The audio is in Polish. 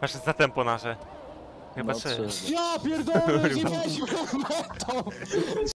Patrz za tempo nasze. Chyba No, 3. trzy. Ja pierdolę, nie miałeś metą!